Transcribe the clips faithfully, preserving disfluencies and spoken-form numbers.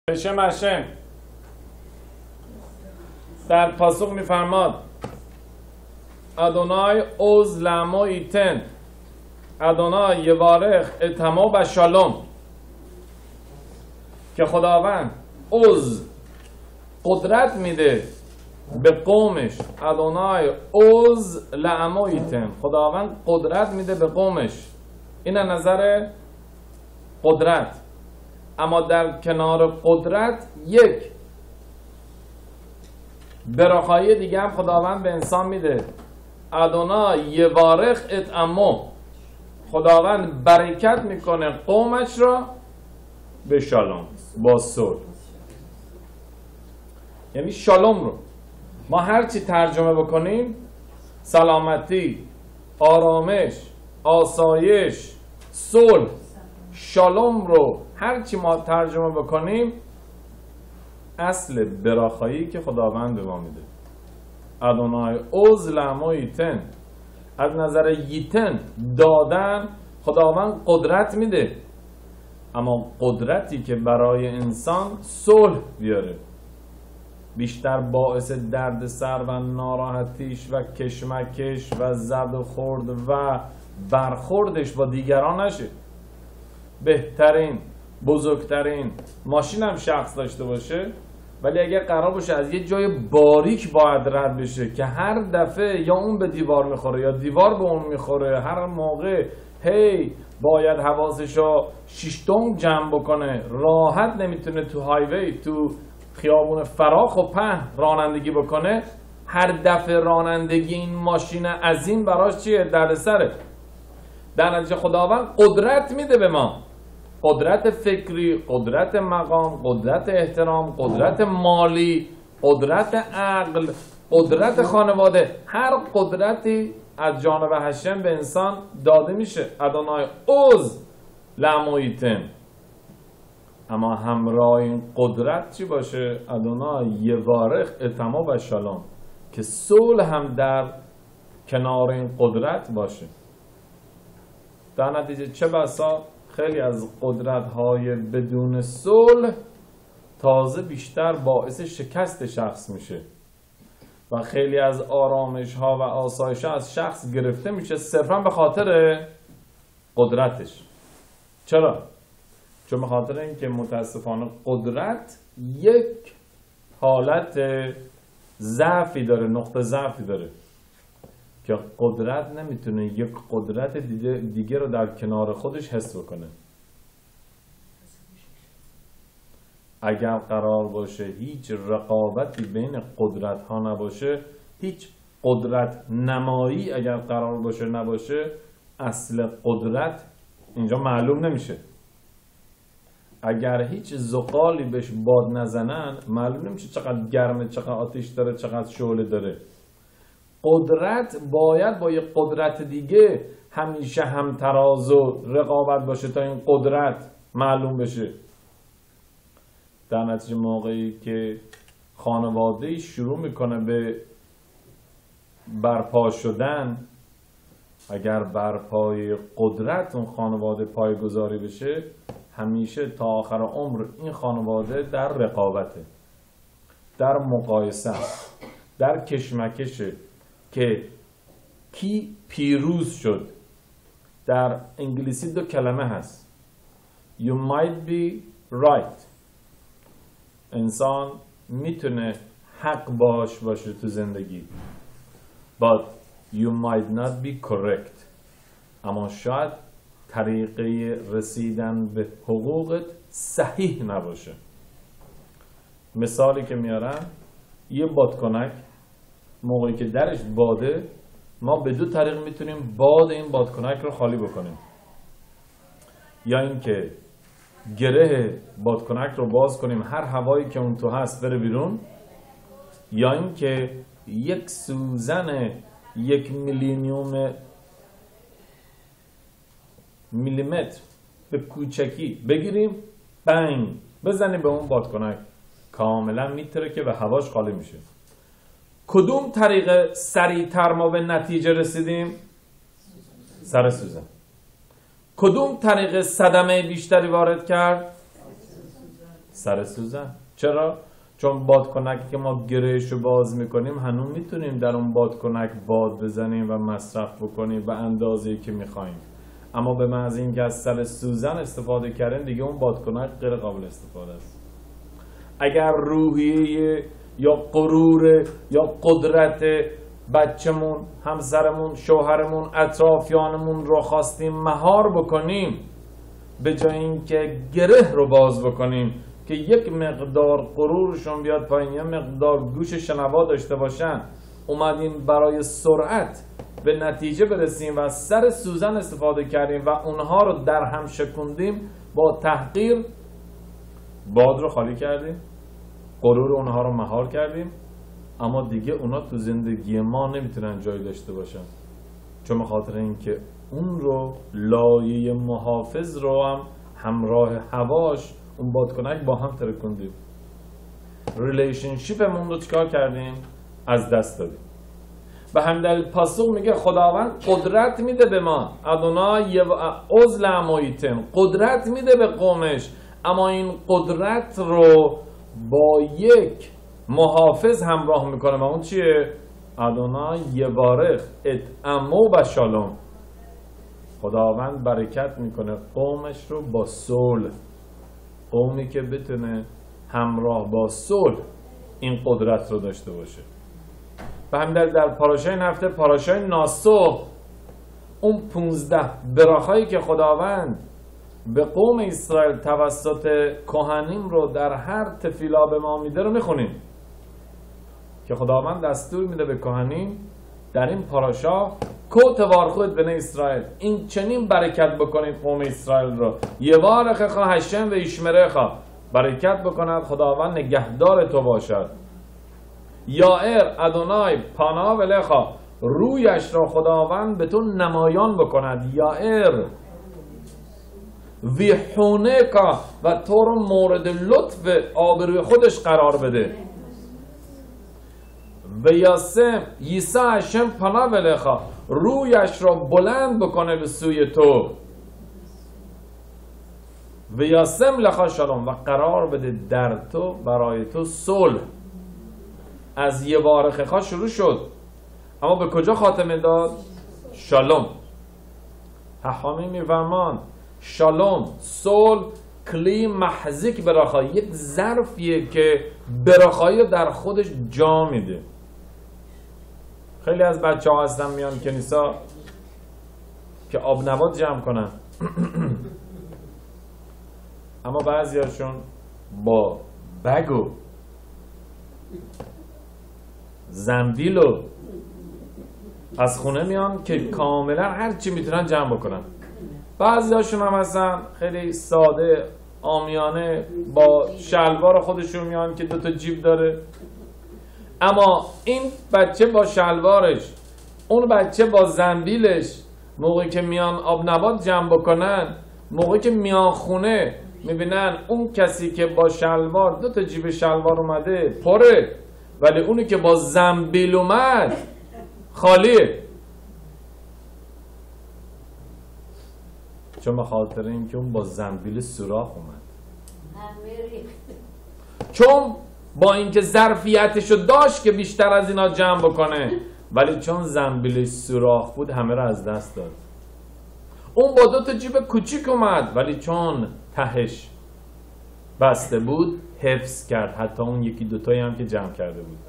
بشم هشم در پاسخ میفرماد ادونای اوز لما ایتن ادونای یوارخ اتما و شالوم، که خداوند اوز قدرت میده به قومش. ادونای اوز لما ایتن، خداوند قدرت میده به قومش. این از نظر قدرت. اما در کنار قدرت یک براخایی دیگه هم خداوند به انسان میده. ادونا یوارخ اتعمو، خداوند برکت میکنه قومش را به شالوم، با صلح. یعنی شالوم رو ما هرچی ترجمه بکنیم، سلامتی، آرامش، آسایش، صلح، شالوم رو هرچی ما ترجمه بکنیم، اصل براخایی که خداوند به ما میده. ادونای اوز لما ییتن، از نظر ییتن دادن، خداوند قدرت میده، اما قدرتی که برای انسان صلح بیاره، بیشتر باعث درد سر و ناراحتیش و کشمکش و زد و خورد و برخوردش با دیگران نشه. بهترین بزرگترین ماشین هم شخص داشته باشه، ولی اگر قرار باشه از یه جای باریک باید رد بشه که هر دفعه یا اون به دیوار میخوره یا دیوار به اون میخوره، هر موقع هی باید حواسشو شیشتون جمع بکنه، راحت نمیتونه تو هایوی، تو خیابون فراخ و پهن رانندگی بکنه، هر دفعه رانندگی این ماشین عظیم براش چیه؟ دردسره. در نتیجه خداوند قدرت میده به ما، قدرت فکری، قدرت مقام، قدرت احترام، قدرت مالی، قدرت عقل، قدرت خانواده. هر قدرتی از جانب هشم به انسان داده میشه. ادونای اوز لما ییتن، اما همراه این قدرت چی باشه؟ ادونای یوارخ اتما و شالوم، که صلح هم در کنار این قدرت باشه. در نتیجه چه بسا خیلی از قدرت‌های بدون صلح تازه بیشتر باعث شکست شخص میشه و خیلی از آرامش‌ها و آسایش‌ها از شخص گرفته میشه صرفاً به خاطر قدرتش. چرا؟ چون به خاطر اینکه متاسفانه قدرت یک حالت ضعفی داره، نقطه ضعفی داره، که قدرت نمیتونه یک قدرت دیگه, دیگه رو در کنار خودش حس بکنه. اگر قرار باشه هیچ رقابتی بین قدرت ها نباشه، هیچ قدرت نمایی اگر قرار باشه نباشه، اصل قدرت اینجا معلوم نمیشه. اگر هیچ زغالی بهش باد نزنن، معلوم نمیشه چقدر گرمه، چقدر آتش داره، چقدر شعله داره. قدرت باید با یک قدرت دیگه همیشه هم تراز و رقابت باشه تا این قدرت معلوم بشه. در نتیجه موقعی که خانواده شروع میکنه به برپا شدن، اگر برپای قدرت اون خانواده پایه‌گذاری بشه، همیشه تا آخر عمر این خانواده در رقابته، در مقایسه، در کشمکشه که کی پیروز شد. در انگلیسی دو کلمه هست، you might be right، انسان میتونه حق باش باشه تو زندگی، but you might not be correct، اما شاید طریقه رسیدن به حقوقت صحیح نباشه. مثالی که میارم، یه بادکنک موقعی که درش باده، ما به دو طریق میتونیم باد این بادکنک رو خالی بکنیم. یا اینکه گره بادکنک رو باز کنیم، هر هوایی که اون تو هست بره بیرون، یا اینکه یک سوزن یک میلیونیوم میلیمتر به کوچکی بگیریم، بنگ بزنیم به اون بادکنک، کاملا میتره که به هواش خالی میشه. کدوم طریق سریعتر ما به نتیجه رسیدیم؟ سر سوزن. کدوم طریق صدمه بیشتری وارد کرد؟ سر سوزن. چرا؟ چون بادکنکی که ما گرهش رو باز میکنیم هنوز میتونیم در اون بادکنک باد بزنیم و مصرف بکنیم به اندازه‌ای که میخوایم، اما به محض اینکه از سر سوزن استفاده کردیم دیگه اون بادکنک غیر قابل استفاده است. اگر روحیه یا غرور یا قدرت بچه‌مون، همسرمون، شوهرمون، اطرافیانمون رو خواستیم مهار بکنیم، به جای اینکه گره رو باز بکنیم که یک مقدار غرورشون بیاد پایین، یه مقدار گوش شنوا داشته باشن، اومدیم برای سرعت به نتیجه برسیم و سر سوزن استفاده کردیم و اونها رو در هم شکوندیم، با تحقیر باد رو خالی کردیم، غرور اونها رو مهار کردیم، اما دیگه اونا تو زندگی ما نمیتونن جای داشته باشن، چون به خاطر اینکه اون رو لایه محافظ رو هم همراه هواش اون بادکنک با هم ترکوندیم. ریلیشنشیپمون رو چیکار کردیم؟ از دست دادیم. به همین دلیل پاسخ میگه خداوند قدرت میده به ما، ادونای عزل امایتم، قدرت میده به قومش، اما این قدرت رو با یک محافظ همراه میکنه و اون چیه؟ ادونای یبارخ اتعمو و شالوم، خداوند برکت میکنه قومش رو با صلح. قومی که بتونه همراه با صلح این قدرت رو داشته باشه. به همین دلیل در پاراشای هفته، پاراشای ناسو، اون پونزده براخایی که خداوند به قوم اسرائیل توسط کهنیم رو در هر تفیلا به ما میده رو میخونیم که خداوند دستور میده به کهنیم در این پاراشا کوت وارخود بنی اسرائیل، این چنین برکت بکنید قوم اسرائیل رو، یوارخ خا هشم و ایشمره خا، برکت بکند خداوند نگهدار تو باشد، یائر ادونای پانا و لخا، رویش را خداوند به تو نمایان بکند، یائر ویحونه کا، و تو رو مورد لطف آبروی خودش قرار بده، و یاسم یسا هشم پانا و لخا، رویش را بلند بکنه به سوی تو، و یاسم لخا شالوم، و قرار بده در تو برای تو صلح. از یه بارخه شروع شد، اما به کجا خاتمه داد؟ شالوم. حامی میفرمان شالوم، صلح، کلی محزیک براخا، یک ظرفیه که براخایی در خودش جا میده. خیلی از بچه ها هستن میان کنیسا که آب نبات جمع کنن اما بعضی هاشون با بگو زنبیلو از خونه میان که کاملا هر چی میتونن جمع بکنن. بعضی هاشون هم هستن خیلی ساده عامیانه با شلوار خودشون میان که دوتا جیب داره، اما این بچه با شلوارش، اون بچه با زنبیلش، موقعی که میان آب نبات جمع بکنن، موقعی که میان خونه میبینن اون کسی که با شلوار، دو تا جیب شلوار اومده پره، ولی اونی که با زنبیل اومد خالیه. چون به خاطر اینکه اون با زنبیل سوراخ اومد، چون با اینکه ظرفیتشو داشت که بیشتر از اینا جمع بکنه، ولی چون زنبیلش سوراخ بود همه را از دست داد. اون با دو تا جیب کوچیک اومد، ولی چون تهش بسته بود حفظ کرد، حتی اون یکی دوتایی هم که جمع کرده بود.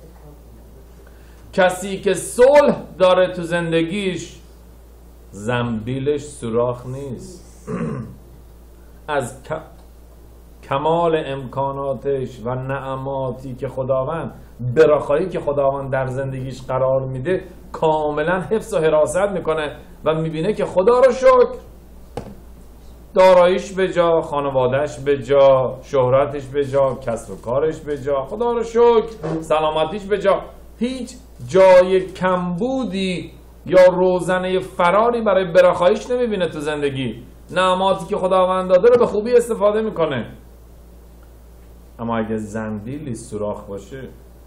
کسی که صلح داره تو زندگیش زنبیلش سوراخ نیست از کمال امکاناتش و نعماتی که خداوند، براخایی که خداوند در زندگیش قرار میده، کاملا حفظ و حراست میکنه و میبینه که خدا رو شکر داراییش به جا، خانوادهش به جا، شهرتش به جا، کسب و کارش به جا، خدا رو شکر سلامتیش به جا، هیچ جای کمبودی یا روزنه فراری برای براخاییش نمیبینه تو زندگی. نعماتی که خداوند داده رو به خوبی استفاده میکنه. اما اگه زنبیلی سوراخ باشه،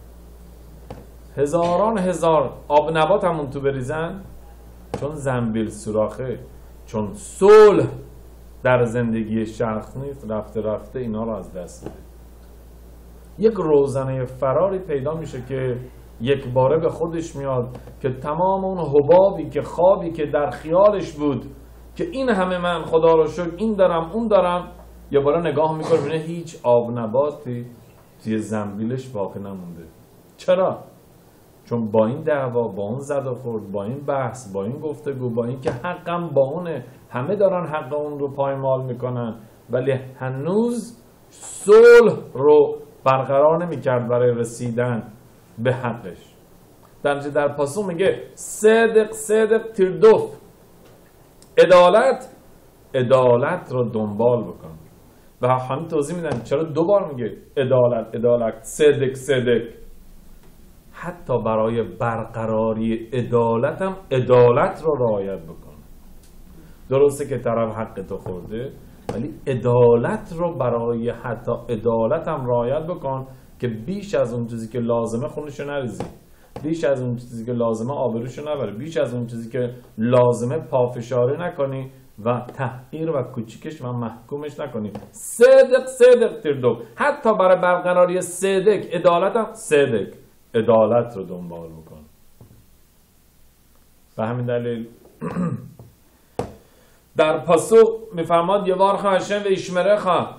هزاران هزار آب نبات همون تو بریزن، چون زنبیل سوراخه، چون صلح در زندگی شخصی رفته رفته اینا رو از دست میده. یک روزنه فراری پیدا میشه که یک باره به خودش میاد که تمام اون حبابی که خوابی که در خیالش بود که این همه من خدا رو شکر این دارم اون دارم، یه باره نگاه میکنه ببینه هیچ آب نباتی توی زنبیلش باقی نمونده. چرا؟ چون با این دعوا، با اون زد و خورد، با این بحث، با این گفتگو، با این که حقم با اونه، همه دارن حق اون رو پایمال میکنن، ولی هنوز صلح رو برقرار نمیکرد برای رسیدن به حقش. در در پاسو میگه صدق صدق تردوف، عدالت عدالت رو دنبال بکن. و همین توضیح میدن چرا دو بار میگه عدالت عدالت صدق صدق. حتی برای برقراری عدالت هم عدالت رو رعایت بکن. درسته که طرف حق تو خورده، ولی عدالت رو برای حتی عدالت هم رعایت بکن که بیش از اون چیزی که لازمه خونشو نریزی، بیش از اون چیزی که لازمه آبروشو نبری، بیش از اون چیزی که لازمه پافشاری نکنی و تحقیر و کوچیکش و محکومش نکنی. صدق صدق تردو. حتی برای برقراری صدق عدالت هم صدق عدالت رو دنبال بکن. به همین دلیل در پاسخ میفرماد یوار خواهشن و ایشمره خواه،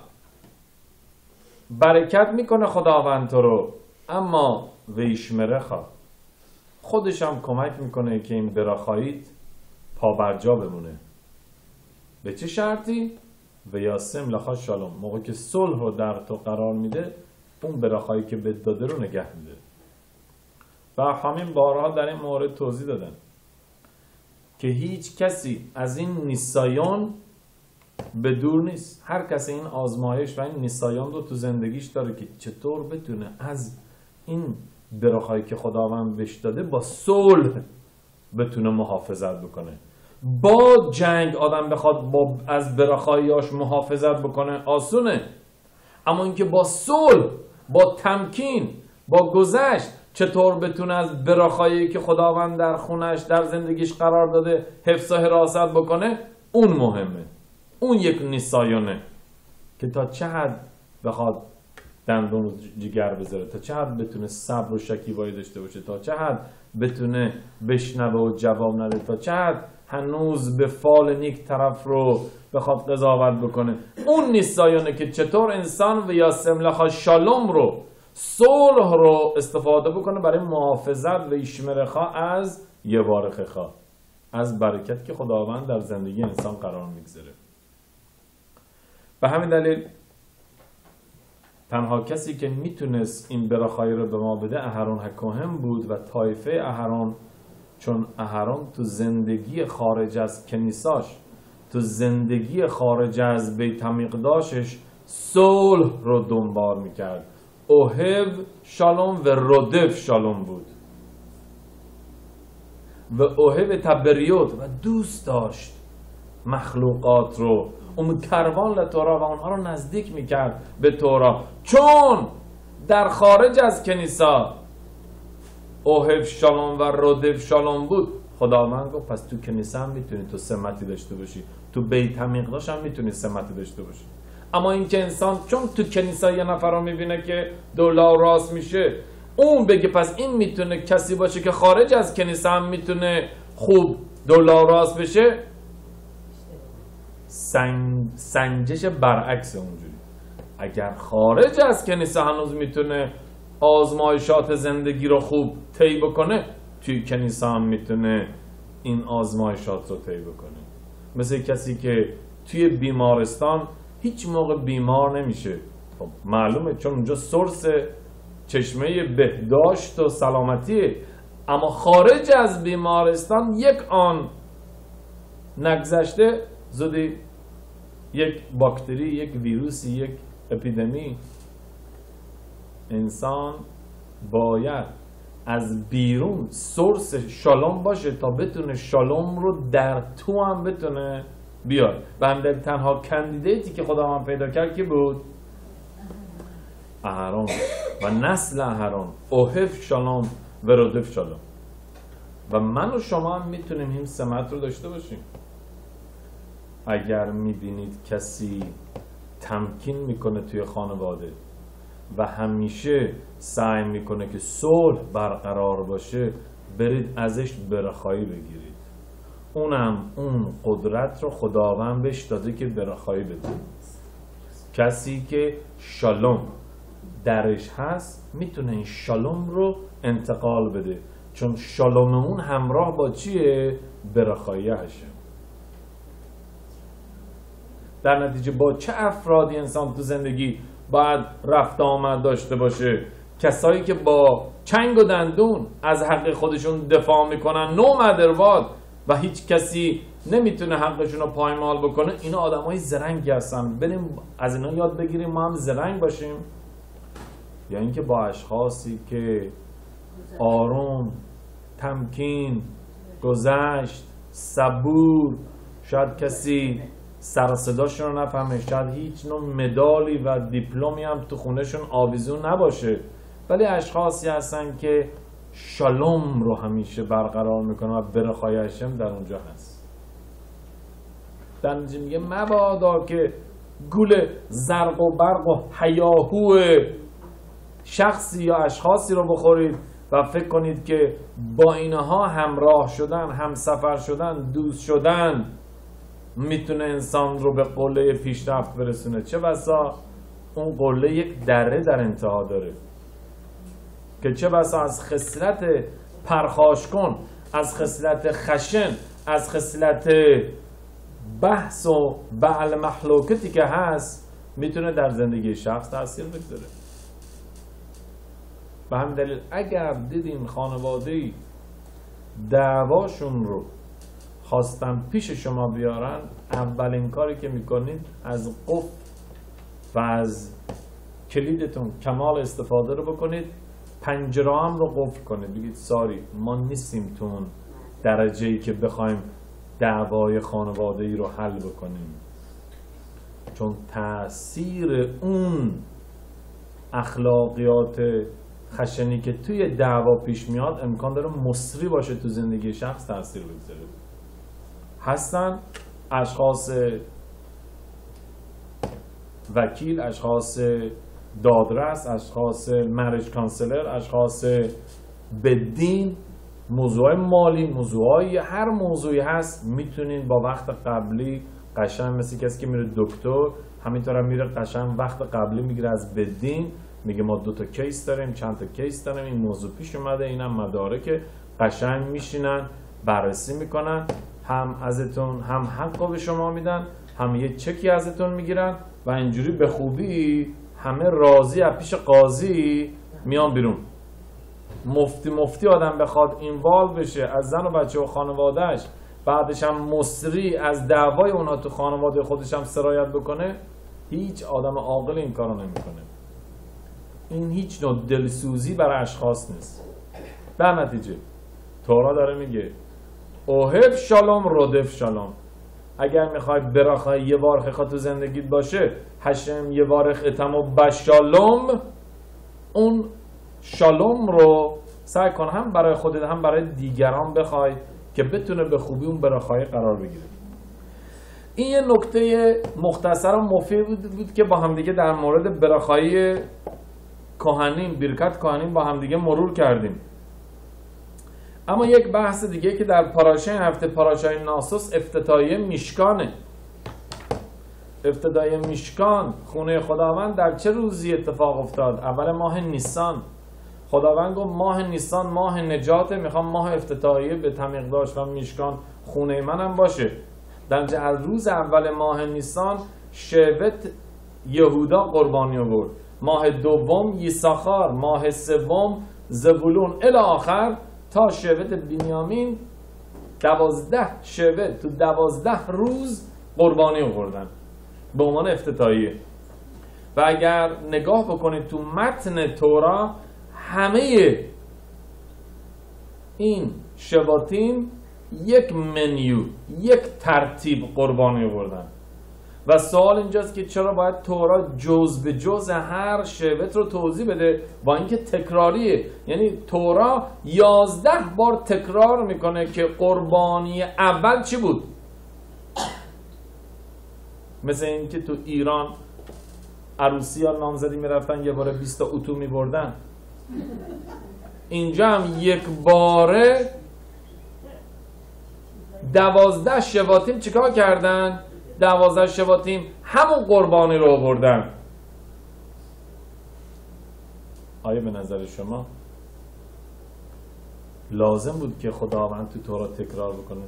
برکت میکنه خداوند تو رو، اما و ایشمره خواه خودش هم کمک میکنه که این براخاییت پا برجا بمونه. به چه شرطی؟ و یاسم لخوا شالوم، موقع که صلح رو در تو قرار میده اون براخایی که بهت داده رو نگه میده. و همین بارها در این مورد توضیح دادن که هیچ کسی از این نیسایان به دور نیست. هر کسی این آزمایش و این نیسایان رو تو زندگیش داره که چطور بتونه از این براخایی که خداوند بهش داده با صلح بتونه محافظت بکنه. با جنگ آدم بخواد با از براخاییاش محافظت بکنه آسونه، اما اینکه با صلح، با تمکین، با گذشت چطور بتونه از براخایی که خداوند در خونش در زندگیش قرار داده حفظ و حراست بکنه، اون مهمه. اون یک نیسایونه که تا چه حد بخواد دندون رو جگر بذاره، تا چه حد بتونه صبر و شکیبایی داشته باشه، تا چه حد بتونه بشنوه و جواب نده، تا چه حد هنوز به فال نیک طرف رو بخواد قضاوت بکنه. اون نیسایونه که چطور انسان و یا سملخا شالوم رو، صلح رو استفاده بکنه برای محافظت و ایشمرخا از یوارخخا، از برکت که خداوند در زندگی انسان قرار میگذاره. به همین دلیل تنها کسی که میتونست این براخایی رو به ما بده اهرون حکاهم بود و طایفه اهرون، چون اهرون تو زندگی خارج از کنیساش، تو زندگی خارج از بیت مقدسش صلح رو دنبال میکرد. اوهب شالوم و رودف شالوم بود و اوهب تبریوت و دوست داشت مخلوقات رو، اون کروان لتورا و اونها رو نزدیک میکرد به تورا. چون در خارج از کنیسا اوهب شالوم و رودف شالوم بود، خداوند گفت پس تو کنیسا هم میتونی تو سمتی داشته باشی، تو بیت مقدس هم میتونی سمتی داشته باشی. اما این که انسان چون تو کنیسا یه نفر رو میبینه که دولا راست میشه، اون بگه پس این میتونه کسی باشه که خارج از کنیسا هم میتونه خوب دولا راست بشه، سنج... سنجش برعکس اونجوری. اگر خارج از کنیسا هنوز میتونه آزمایشات زندگی رو خوب طی بکنه، توی کنیسا هم میتونه این آزمایشات رو طی بکنه. مثل کسی که توی بیمارستان هیچ موقع بیمار نمیشه، خب معلومه چون اونجا سورس چشمه بهداشت و سلامتیه، اما خارج از بیمارستان یک آن نگذشته زودی یک باکتری، یک ویروسی، یک اپیدمی، انسان باید از بیرون سورس شالوم باشه تا بتونه شالوم رو در تو هم بتونه بیاد. و همدل تنها کندیدیتی که خدا من پیدا کرد که بود اهرون و نسل اهرون، اوهف شالوم و رودف شالوم. و من و شما هم میتونیم این سمت رو داشته باشیم. اگر میبینید کسی تمکین میکنه توی خانواده و همیشه سعی میکنه که صلح برقرار باشه، برید ازش برخایی بگیرید. اونم اون قدرت رو خداوند بهش داده که برخایی بده. کسی که شالوم درش هست میتونه این شالوم رو انتقال بده، چون شالوم اون همراه با چیه؟ برخایی هشه. در نتیجه با چه افرادی انسان تو زندگی باید رفت آمد داشته باشه؟ کسایی که با چنگ و دندون از حق خودشون دفاع میکنن، نو مدرواد، و هیچ کسی نمیتونه حقشون رو پایمال بکنه. اینا آدم های زرنگی هستن. بریم از اینا یاد بگیریم ما هم زرنگ باشیم. یا اینکه با اشخاصی که آروم، تمکین، گذشت، صبور، شاید کسی سر صداشون رو نفهمه، شاید هیچ نوع مدالی و دیپلمی هم تو خونهشون آویزون نباشه، ولی اشخاصی هستن که شالوم رو همیشه برقرار میکنه و برخای هشم در اونجا هست. در نتیجه میگه مبادا که گول زرق و برق و هیاهو شخصی یا اشخاصی رو بخورید و فکر کنید که با اینها همراه شدن، همسفر شدن، دوست شدن میتونه انسان رو به قله پیشرفت برسونه. چه بسا اون قله یک دره در انتها داره که چه بسا از خصلت پرخاشکن، از خصلت خشن، از خصلت بحث و بعل محلوکتی که هست میتونه در زندگی شخص تأثیر بگذاره. به همین دلیل اگر دیدین خانواده‌ای دعواشون رو خواستن پیش شما بیارن، اولین کاری که میکنید از قفل و از کلیدتون کمال استفاده رو بکنید، پنجره هم رو قفل کنید، بگید ساری ما نیستیم تو اون درجه‌ای که بخوایم دعوای خانواده‌ای رو حل بکنیم، چون تأثیر اون اخلاقیات خشنی که توی دعوا پیش میاد امکان داره مصری باشه تو زندگی شخص تأثیر بگذاره. هستن اشخاص وکیل، اشخاص دادرس، اشخاص مرج کانسلر، اشخاص بدین، موضوع مالی، موضوعی هر موضوعی هست میتونین با وقت قبلی قشنگ، مثل کسی که میره دکتر همینطور هم میره قشنگ وقت قبلی میگیره از بدین، میگه ما دو تا کیس داریم، چند تا کیس داریم، این موضوع پیش اومده، اینم مدارک، قشنگ میشینن بررسی میکنن، هم ازتون هم حقو به شما میدن، هم یه چکی ازتون میگیرن و اینجوری به خوبی همه راضی از پیش قاضی میان بیرون. مفتی مفتی آدم بخواد اینوالو بشه از زن و بچه و خانوادهش، بعدش هم مصری از دعوای اونها تو خانواده خودش هم سرایت بکنه، هیچ آدم عاقل این کارو نمیکنه. این هیچ نوع دلسوزی برای اشخاص نیست. در نتیجه تورا داره میگه اوهب شالوم رودف شالوم. اگر میخوای برخای یه وارخ تو زندگیت باشه، هشم یه وارخ اتم و بشالوم، اون شالوم رو سعی کن هم برای خودت هم برای دیگران بخوای که بتونه به خوبی اون برخای قرار بگیره. این یه نکته مختصر و مفید بود, بود که با همدیگه در مورد برخای کهنیم، برکت کهنیم با همدیگه مرور کردیم. اما یک بحث دیگه که در پاراشای هفته، پاراشای ناسوس، افتتاحیه میشکانه. افتتاحیه میشکان، خونه خداوند، در چه روزی اتفاق افتاد؟ اول ماه نیسان. خداوند گفت ماه نیسان ماه نجاته، میخوام ماه افتتاحیه به تمیق داشت و میشکان خونه منم باشه. در از روز اول ماه نیسان شبت یهودا قربانی آورد، ماه دوم یساخار، ماه سوم زبولون الی آخر تا شبت بنیامین، دوازده شبت تو دوازده روز قربانی آوردن به عنوان افتتاحیه. و اگر نگاه بکنید تو متن تورا، همه این شباتین یک منیو، یک ترتیب قربانی آوردن. و سوال اینجاست که چرا باید تورا جز به جز هر شبت رو توضیح بده با اینکه تکراریه؟ یعنی تورا یازده بار تکرار میکنه که قربانی اول چی بود؟ مثل این که تو ایران عروسی ها نامزدی میرفتن یه باره بیست تا اتو میبردن، اینجا هم یک باره دوازده شباتیم چیکار کردن؟ دوازده شباتیم همون قربانی رو آوردن. آیا به نظر شما لازم بود که خداوند تو تورات تکرار بکنه؟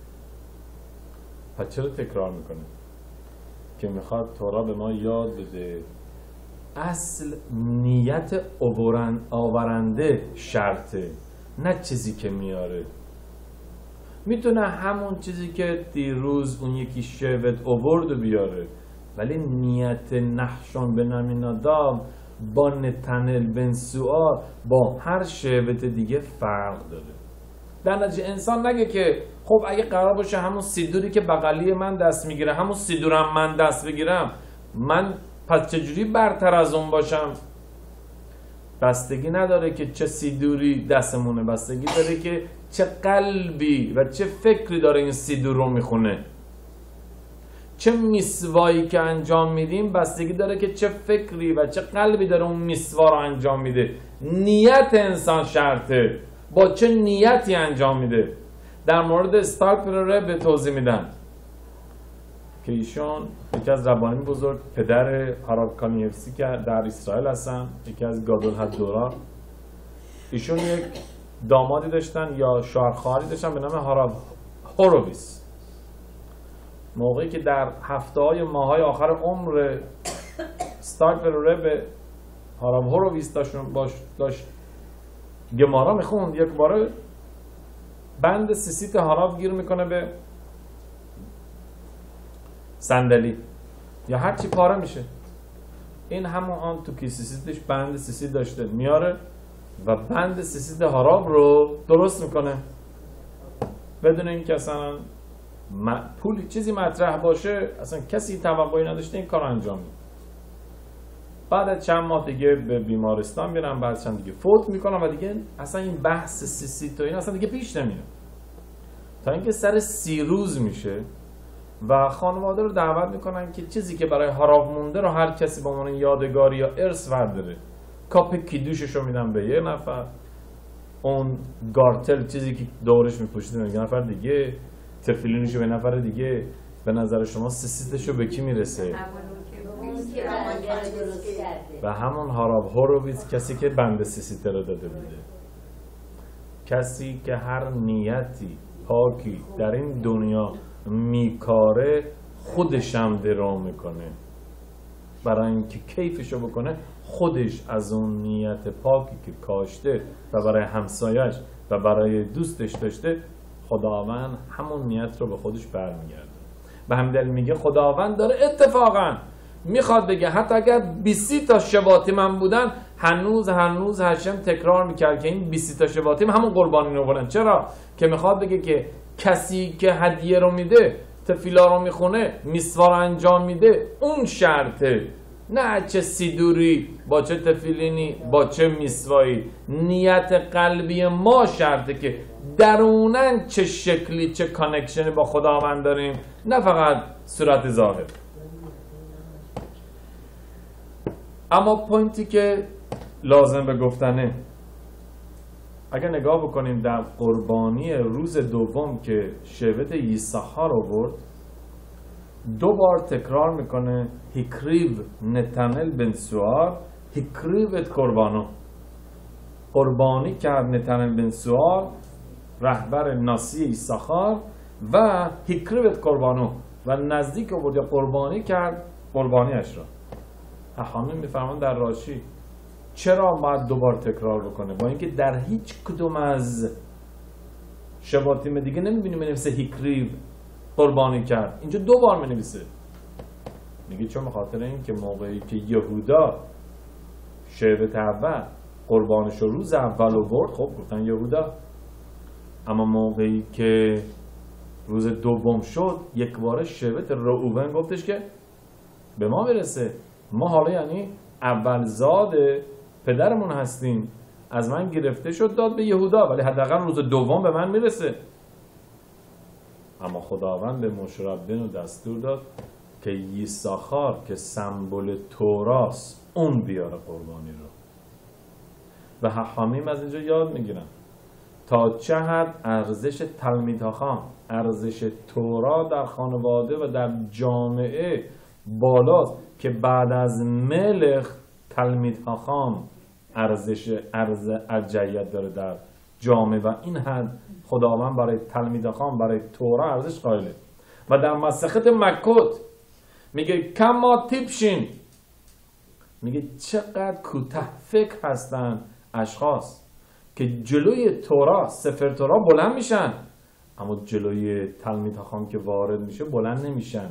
پس چرا تکرار میکنه؟ که میخواد تورات به ما یاد بده اصل نیت آورنده شرطه، نه چیزی که میاره. میتونه همون چیزی که دیروز اون یکی شبت آورد و بیاره، ولی نیت نحشون به نمیناداب با نتنل بن سوار با هر شبت دیگه فرق داره. در نتیجه انسان نگه که خب اگه قرار باشه همون سیدوری که بغلی من دست میگیره همون سیدورم من دست بگیرم، من پس چجوری برتر از اون باشم؟ بستگی نداره که چه سیدوری دستمونه، بستگی داره که چه قلبی و چه فکری داره این سیدور رو میخونه. چه میسوایی که انجام میدیم بستگی داره که چه فکری و چه قلبی داره اون میسوا رو انجام میده. نیت انسان شرطه، با چه نیتی انجام میده. در مورد استالپر رب توضیح میدن که ایشون یکی از ربانی بزرگ، پدر هاراب کانیفسی که در اسرائیل هستن، یکی از گادول هدورا. ایشون یک دامادی داشتن یا شوهرخواهری داشتن به نام هاراب هوروویس. موقعی که در هفته های ماهای آخر عمر استالپر رب هاراب هوروویس داشت باش داشت گمارا میخوند، یک باره بند سیسیت هاراب گیر میکنه به صندلی یا هر چی پاره میشه. این همون آن تو که سیسیتش بند سیسیت داشته میاره و بند سیسیت هاراب رو درست میکنه بدون اینکه اصلا پولی چیزی مطرح باشه، اصلا کسی توقعی نداشته این کار انجام میده. بعد از چند ماه دیگه به بیمارستان میرن، بعد چند دیگه فوت میکنن و دیگه اصلا این بحث سیسیت و این اصلا دیگه پیش نمیره تا اینکه سر سی روز میشه و خانواده رو دعوت میکنن که چیزی که برای هاراب مونده رو هر کسی به عنوان یادگاری یا ارث برداره. کاپ کیدوشش رو میدن به یه نفر، اون گارتل چیزی که دورش میپوشیدن به یه نفر دیگه، تفیلینش به نفر دیگه. به نظر شما سیسیتش رو به کی میرسه؟ و همون هاراب هوروویتس، کسی که بند سیسیت رو داده بوده، کسی که هر نیتی پاکی در این دنیا میکاره خودش هم درو میکنه برای اینکه کیفشو بکنه، خودش از اون نیت پاکی که کاشته و برای همسایش و برای دوستش داشته، خداوند همون نیت رو به خودش برمیگرده. به همین دلیل میگه خداوند داره اتفاقا میخواد بگه حتی اگر بیست تا شباطیم هم بودن، هنوز هنوز هشم تکرار میکرد که این بیست تا شباطیم همون قربانی رو بودن. چرا؟ که میخواد بگه که کسی که هدیه رو میده، تفیلا رو میخونه، میسوا رو انجام میده، اون شرطه، نه چه سیدوری با چه تفیلینی با چه میسوایی. نیت قلبی ما شرطه که درونن چه شکلی چه کانکشنی با خداوند داریم، نه فقط صورت ظاهر. اما پوینتی که لازم به گفتنه، اگر نگاه بکنیم در قربانی روز دوم که شبت یسحار آورد، دو بار تکرار میکنه هیکریو نتنل بن سوار، هیکریوت قربانو. قربانی کرد نتنل بن سوار رهبر ناسی یسحار و هیکریوت قربانو و نزدیک آورد یا قربانی کرد قربانیش را. احامی میفرمان در راشی چرا باید دوبار تکرار بکنه؟ با اینکه در هیچ کدوم از شباطیم دیگه نمیبینیم بنویسه هیکریو قربانی کرد، اینجا دو بار منویسه. میگه چون بخاطر این که موقعی که یهودا شبت اول قربانش رو روز اول رو برد، خب گفتن یهودا، اما موقعی که روز دوم شد یک بار شبت روبن گفتش که به ما میرسه، ما حالا یعنی اول زاد پدرمون هستیم، از من گرفته شد داد به یهودا، ولی حداقل روز دوم به من میرسه. اما خداوند به موشه ربی‌نو دستور داد که یساخار که سمبل توراست اون بیاره قربانی رو. و حاکمیم از اینجا یاد میگیرن تا چه حد ارزش تلمید خام، ارزش تورا در خانواده و در جامعه بالاست که بعد از ملک تلمید خام ارزش ارز ارجحیت داره در جامعه و این حد خداوند برای تلمید خام، برای تورا ارزش قائله. و در مسخت مکوت میگه کما تیپشین، میگه چقدر کوتاه فکر هستن اشخاص که جلوی تورا، سفر تورا بلند میشن اما جلوی تلمید خام که وارد میشه بلند نمیشن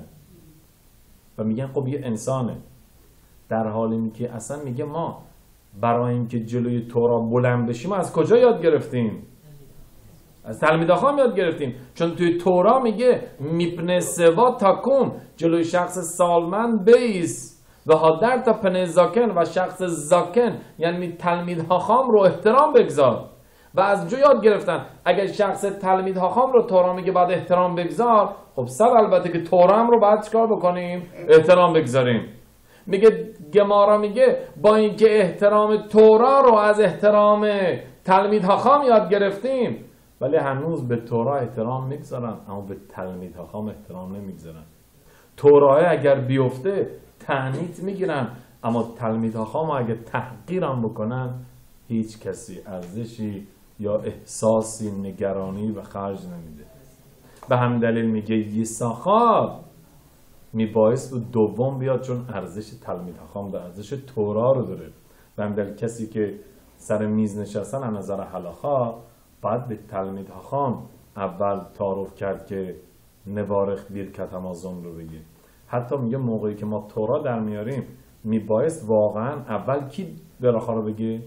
و میگن خب یه انسانه، در حالی که اصلا میگه ما برای اینکه جلوی تورا بلند بشیم از کجا یاد گرفتیم؟ از تلمید خام یاد گرفتیم، چون توی تورا میگه میپنه سوا تاکوم، جلوی شخص سالمند بیس و هادر تا پنه زاکن و شخص زاکن یعنی تلمید خام رو احترام بگذار. و از اونجا یاد گرفتن اگر شخص تلمید خام رو تورا میگه بعد احترام بگذار، خب صد البته که تورا هم رو بعد چکار بکنیم؟ احترام بگذاریم. میگه گمارا میگه با اینکه احترام تورا رو از احترام تلمید خام یاد گرفتیم ولی هنوز به تورا احترام میگذارن اما به تلمید خام احترام نمیگذارن. تورا اگر بیفته تعنیت میگیرن اما تلمید خام اگر تحقیرم بکنن هیچ کسی ارزشی یا احساسی نگرانی و خرج نمیده. به همین دلیل میگه یساخار میبایست بود دوم بیاد چون ارزش تلمید خام به ارزش تورا رو داره. به همین دلیل کسی که سر میز نشستن از نظر هلاخا باید به تلمید خام اول تعارف کرد که نبارخ بیرکت امازون رو بگه. حتی میگه موقعی که ما تورا در میاریم میبایست واقعا اول کی براخا رو بگه؟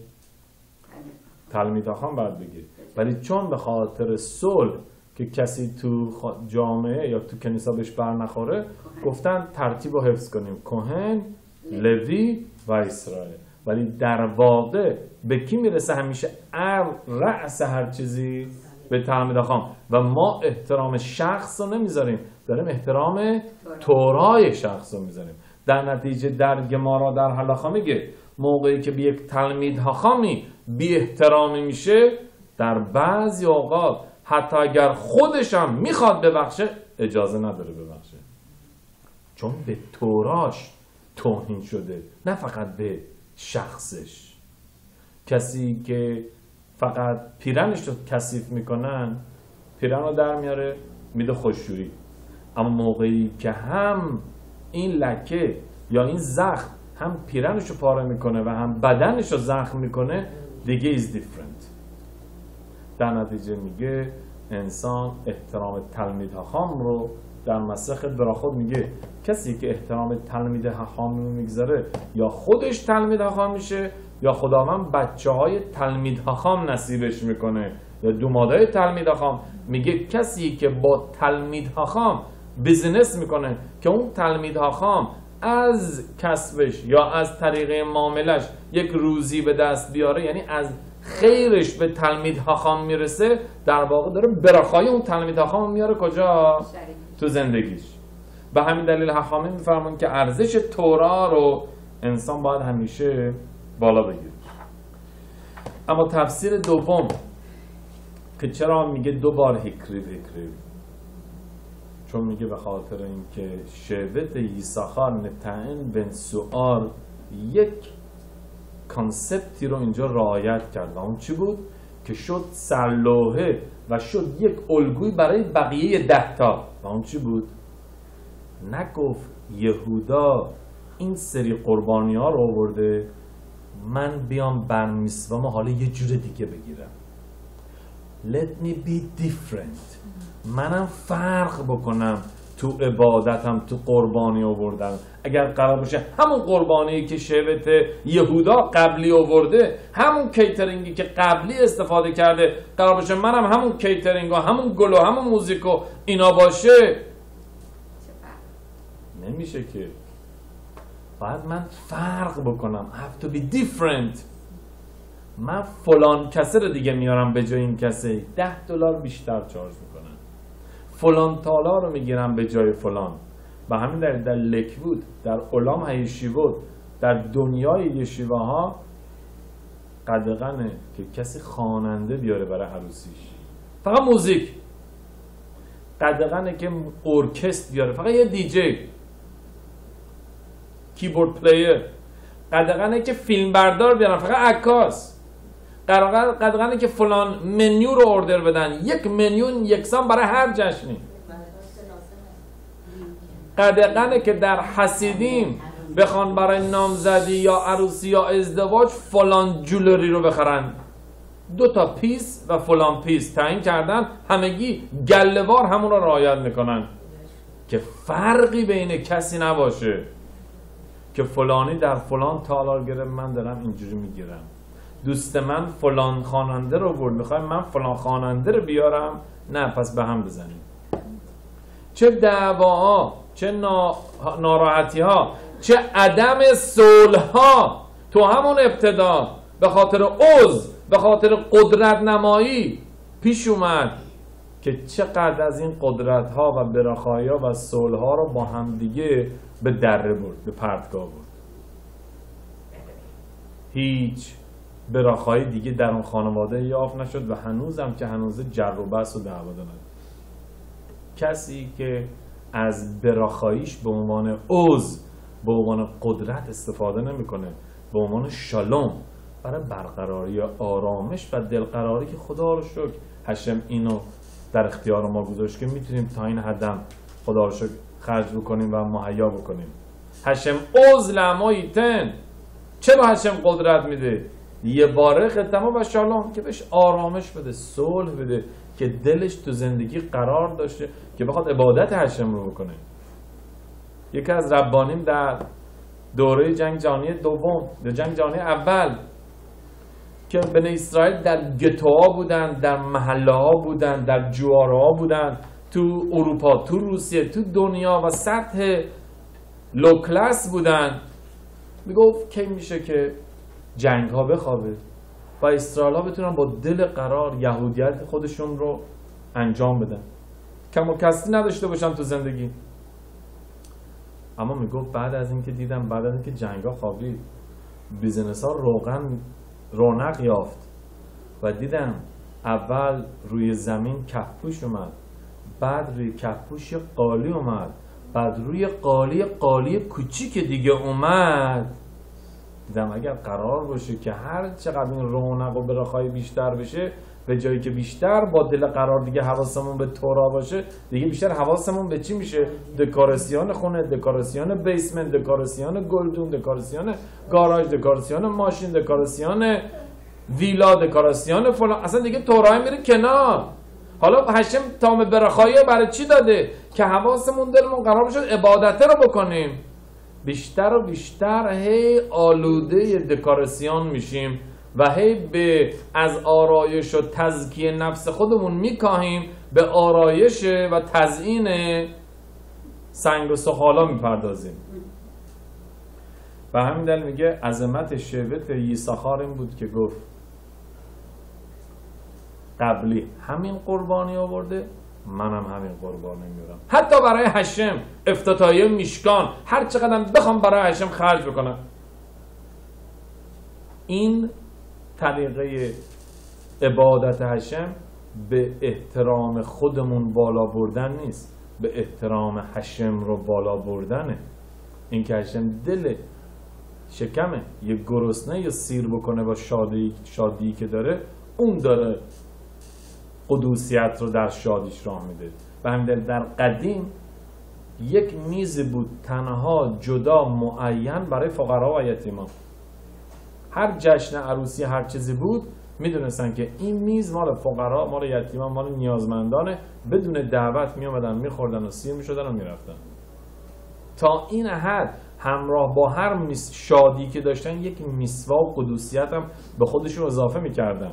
تلمید خام باید بگه. ولی چون به خاطر صلح که کسی تو جامعه یا تو کنیسا بهش بر نخوره گفتن ترتیب رو حفظ کنیم، کهن، لوی و اسرائیل. ولی در واقع به کی میرسه همیشه؟ ار رأس هر چیزی به تلمید خام و ما احترام شخص رو نمیذاریم، داریم احترام تورای شخص رو میذاریم. در نتیجه در گمارا در هلاخا میگه موقعی که به یک تلمید خامی بی احترامی میشه در بعضی اوقات حتی اگر خودش هم میخواد ببخشه اجازه نداره ببخشه، چون به توراش توهین شده، نه فقط به شخصش. کسی که فقط پیرنش رو کثیف میکنن پیرن رو در میاره میده خوشجوری، اما موقعی که هم این لکه یا این زخم هم پیرنش رو پاره میکنه و هم بدنش رو زخم میکنه دیگه is different. در نتیجه میگه انسان احترام تلمید خام رو در مسخ براخود میگه کسی که احترام تلمید خام رو میگذاره یا خودش تلمید خام میشه یا خداوند بچه های تلمید خام نصیبش میکنه یا دومادای تلمید خام. میگه کسی که با تلمید خام بیزینس میکنه که اون تلمید خام از کسبش یا از طریق معاملش یک روزی به دست بیاره، یعنی از خیرش به تلمید خام میرسه، در واقع داره براخای اون تلمید خام میاره کجا؟ تو زندگیش. به همین دلیل حاکمی میفرمون که ارزش تورا رو انسان باید همیشه بالا بگیره. اما تفسیر دوم که چرا میگه دو بار هکریب هکریب، چون میگه به خاطر اینکه شبت یساخار نتعن بن سوار یک کانسپتی رو اینجا رعایت کرد و اون چی بود؟ که شد سرلوحه و شد یک الگوی برای بقیه ده تا. و اون چی بود؟ نگفت یهودا این سری قربانی ها رو آورده من بیام برمیسوام حالا یه جور دیگه بگیرم. Let me be different. منم فرق بکنم تو عبادتم، تو قربانی آوردن. اگر قرار باشه همون قربانی که شبت یهودا قبلی آورده، همون کیترینگی که قبلی استفاده کرده، قرار باشه منم همون کیترینگ و همون گل و همون موزیک و اینا باشه، نمیشه که. باید من فرق بکنم. I have to be different. من فلان کسه رو دیگه میارم به جای این کسه، ده دلار بیشتر چارج میکنن. فلان تالا رو میگیرم به جای فلان. و همین در, در لکوود، در علام هیشیوت، در دنیای یشیوه ها قدغنه که کسی خواننده بیاره برای عروسیش، فقط موزیک. قدغنه که ارکستر بیاره، فقط یه دیجی، کیبورد پلیر. قدغنه که فیلم بردار بیارن، فقط عکاس. قدغنه که فلان منیو رو اوردر بدن، یک منیو یکسان برای هر جشنی. قدغنه که در حسیدیم بخوان برای نامزدی یا عروسی یا ازدواج فلان جولری رو بخرن، دو تا پیس و فلان پیس تعیین کردن، همگی گله‌وار همون رو رعایت میکنن که فرقی بین کسی نباشه که فلانی در فلان تالار گرفت من دارم اینجوری میگیرم، دوست من فلان خواننده رو برد میخوایم من فلان خواننده رو بیارم، نه پس به هم بزنیم. چه دعواها، چه ناراحتی ها، چه عدم صلح ها تو همون ابتدا به خاطر عضو، به خاطر قدرت نمایی پیش اومد که چقدر از این قدرت ها و براخایی ها و صلح ها رو با هم دیگه به دره برد، به پرتگاه برد. هیچ براخایی دیگه در اون خانواده یافت نشد و هنوزم که هنوز جر و بحث و دعوا دارن. کسی که از براخاییش به عنوان عضو، به عنوان قدرت استفاده نمیکنه، به عنوان شالوم، برای برقراری آرامش و دلقراری که خدا رو شکر هشم اینو در اختیار ما گذاشت که میتونیم تا این حدم خدا رو شکر خرج بکنیم و مهیا بکنیم. هشم عضو لمایتن، چرا هشم قدرت میده؟ یه باره خدمه و شالوم، که بهش آرامش بده، صلح بده، که دلش تو زندگی قرار داشته که بخواد عبادت هشم رو بکنه. یکی از ربانیم در دوره جنگ جهانی دوم، در جنگ جهانی اول، که بنی اسرائیل در گتوها بودن، در محله ها بودن، در جواره ها بودن، تو اروپا، تو روسیه، تو دنیا و سطح لو کلاس بودن. میگفت کی میشه که جنگ ها بخوابه و اسرائیل ها بتونن با دل قرار یهودیت خودشون رو انجام بدن، کم و کسری نداشته باشن تو زندگی. اما میگفت بعد از اینکه دیدم، بعد از اینکه جنگ ها خوابید، بیزنس ها روغن رونق یافت و دیدم اول روی زمین کفپوش اومد، بعد روی کفپوش قالی اومد، بعد روی قالی قالی کوچیک دیگه اومد، دیدم اگر قرار باشه که هر چقدر این رونق و براخای بیشتر بشه، به جایی که بیشتر با دل قرار دیگه حواسمون به تورا باشه، دیگه بیشتر حواسمون به چی میشه؟ دکوراسیون خونه، دکوراسیون بیسمنت، دکوراسیون گلدون، دکوراسیون گاراژ، دکوراسیون ماشین، دکوراسیون ویلا، دکوراسیون فلان. اصلا دیگه تورای میره کنار. حالا هشم تام براخایی برای چی داده؟ که حواسمون دلمون قرار بشه عبادته رو بکنیم. بیشتر و بیشتر هی آلوده دکوراسیون میشیم و هی به از آرایش و تزکیه نفس خودمون میکاهیم، به آرایش و تزیین سنگ و سخالا میپردازیم. و همین دلیل میگه عظمت شبت یساخار این بود که گفت قبلی همین قربانی آورده، منم همین قربانی میارم. حتی برای هشم افتتاحیه میشکان هر چقدر بخوام برای هشم خرج بکنم. این طریقه عبادت هشم به احترام خودمون بالا بردن نیست، به احترام هشم رو بالا بردنه. این که هشم دل شکمه یه گرسنه یا سیر بکنه با شادی شادی که داره، اون داره قدوسیت رو در شادیش راه میده. و همین در قدیم یک میز بود تنها جدا معین برای فقرا و یتیمان. هر جشن عروسی هر چیزی بود میدونستن که این میز مال فقرا، مال یتیمان، مال نیازمندانه. بدون دعوت میامدن میخوردن و سیر میشدن و میرفتن. تا این حد همراه با هر میز شادی که داشتن یک میسوا و قدوسیت هم به خودشون اضافه میکردن.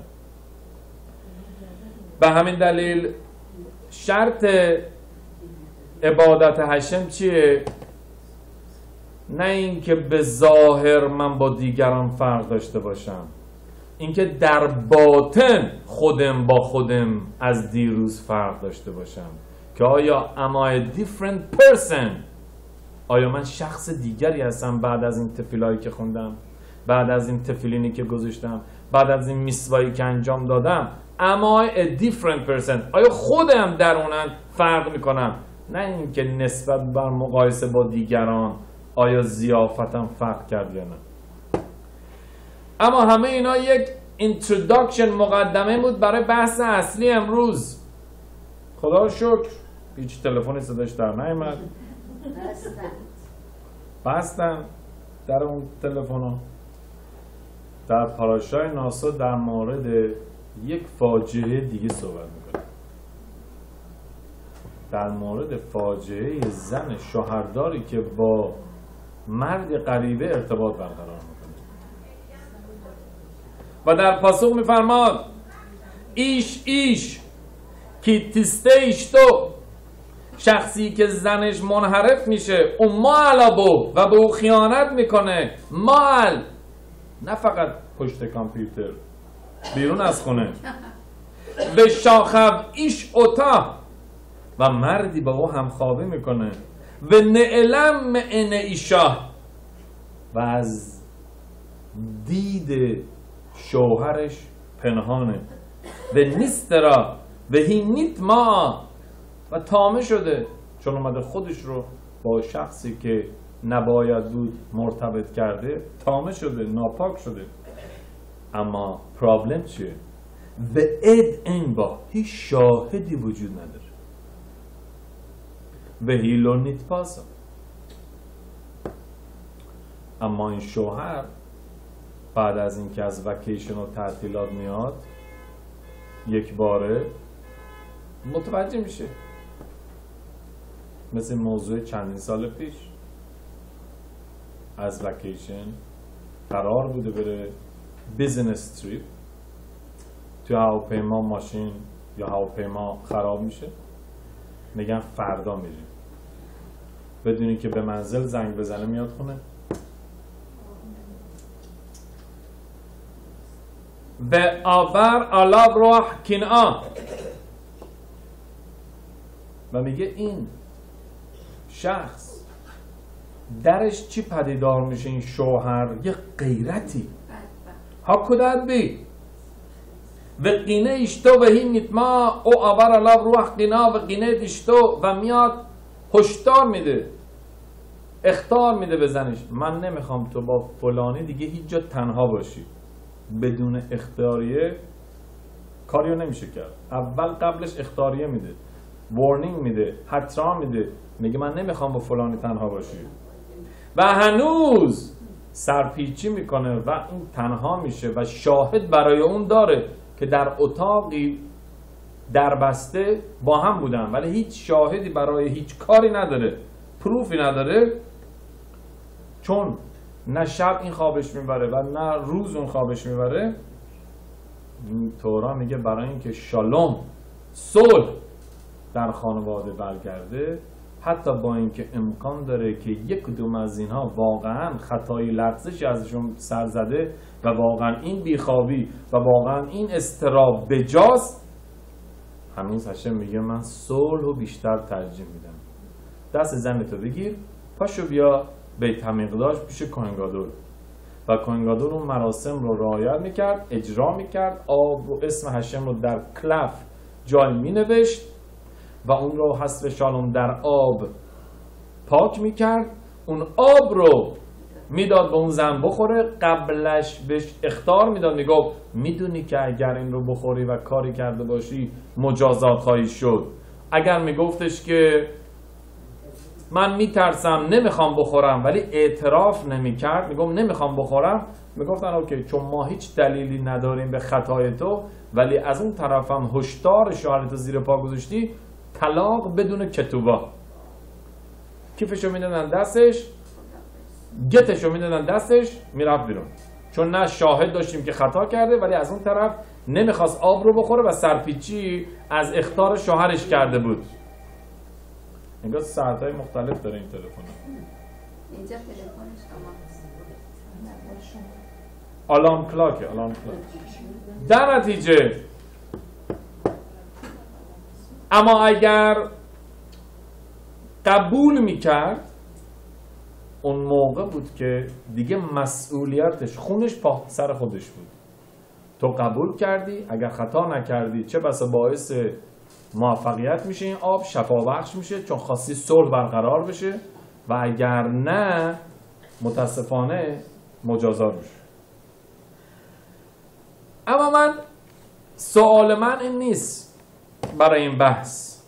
به همین دلیل شرط عبادت هشم چیه؟ نه اینکه به ظاهر من با دیگران فرق داشته باشم، اینکه در باطن خودم با خودم از دیروز فرق داشته باشم، که آیا am I a different person آیا من شخص دیگری هستم بعد از این تفیلایی که خوندم، بعد از این تفیلینی که گذاشتم، بعد از این میسوایی که انجام دادم؟ Am I a different person؟ آیا خودم درونن فرق میکنم؟ نه اینکه نسبت بر مقایسه با دیگران آیا ضیافتم فرق کرد یا نه. اما همه اینا یک introduction، مقدمه بود برای بحث اصلی امروز. خدا رو شکر هیچ تلفنی صداش در نیامد. بستن بستن در اون تلفن. در پاراشای ناسا در مورد یک فاجعه دیگه صحبت میکنه، در مورد فاجعه زن شوهرداری که با مرد غریبه ارتباط برقرار میکنه و در پاسخ میفرماد ایش ایش کی تسته ایش تو، شخصی که زنش منحرف میشه اون مال بو و به او خیانت میکنه، مال نه فقط پشت کامپیوتر، بیرون از خونه، به شاخب ایش اوتا و مردی با او همخوابه میکنه، و نعلم ان ایشا و از دید شوهرش پنهانه، و نیسترا و هی نیت ما و تامه شده چون اومده خودش رو با شخصی که نباید بود مرتبط کرده، تامه شده، ناپاک شده. اما پرابلم چیه؟ و اد این با هیچ شاهدی وجود نداره و هیلو نیت پاسا. اما این شوهر بعد از اینکه از وکیشن و تعطیلات میاد یک باره متوجه میشه، مثل موضوع چندین سال پیش از وکیشن قرار بوده بره بیزنس تریپ، تو هواپیما ماشین یا هواپیما خراب میشه، میگن فردا میریم، بدونی که به منزل زنگ بزنه میاد خونه و آبر آلاب روح کنعا و میگه این شخص درش چی پدیدار میشه؟ این شوهر یه غیرتی ها کدت بی و قینه اشتو و هی نیتما او آبر آلاب روح قینا و قینه اشتو و میاد هشدار میده، اخطار میده به زنش، من نمیخوام تو با فلانی دیگه هیچ جا تنها باشی. بدون اختیاریه کاریو نمیشه کرد. اول قبلش اختیاریه میده، وارنینگ میده، حتما میده، میگه من نمیخوام با فلانی تنها باشی و هنوز سرپیچی میکنه و این تنها میشه و شاهد برای اون داره که در اتاقی دربسته با هم بودن ولی هیچ شاهدی برای هیچ کاری نداره، پروفی نداره، چون نه شب این خوابش میبره و نه روز اون خوابش میبره. تورا میگه برای اینکه شالوم، صلح در خانواده برگرده، حتی با اینکه امکان داره که یک کدوم از اینها واقعا خطایی لغزشی ازشون سر زده و واقعا این بیخوابی و واقعا این اضطراب بجاست، همین هشم میگه من صلح رو بیشتر ترجیح میدم. دست زنتو بگیر، پاشو بیا بیت مقداش پیش کوهنگادور و کوهنگادور اون مراسم رو رعایت میکرد، اجرا میکرد، آب رو اسم هشم رو در کلف جای مینوشت و اون رو حسب شالوم در آب پاک میکرد، اون آب رو میداد به اون زن بخوره، قبلش بهش اخطار میداد، میگفت میدونی که اگر این رو بخوری و کاری کرده باشی مجازات خواهی شد. اگر میگفتش که من میترسم نمیخوام بخورم ولی اعتراف نمیکرد، میگم نمیخوام بخورم، میگفتن اوکی چون ما هیچ دلیلی نداریم به خطای تو ولی از اون طرفم هشدار شوهرتو زیر پا گذاشتی، طلاق بدون کتوبا. کیفشو میدادن دستش، گتشو میدادن دستش، میرفت بیرون، چون نه شاهد داشتیم که خطا کرده ولی از اون طرف نمیخواست آب رو بخوره و سرپیچی از اخطار شوهرش کرده بود. انگار ساعتهای مختلف داره این تلفن. اینجا تلفن شما آلارم کلاکه، آلارم کلاک. در نتیجه اما اگر قبول میکرد اون موقع بود که دیگه مسئولیتش خونش پا سر خودش بود. تو قبول کردی، اگر خطا نکردی چه بسا باعث موفقیت میشه این آب، شفابخش میشه چون خواستی صلح برقرار بشه، و اگر نه متاسفانه مجازات میشه. اما من سوال من این نیست برای این بحث.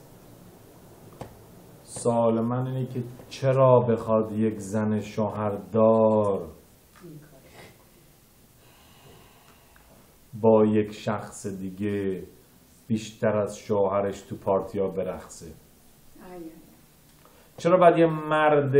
سوال من اینه که چرا بخواد یک زن شوهردار با یک شخص دیگه بیشتر از شوهرش تو پارتیا برقصه؟ چرا باید یه مرد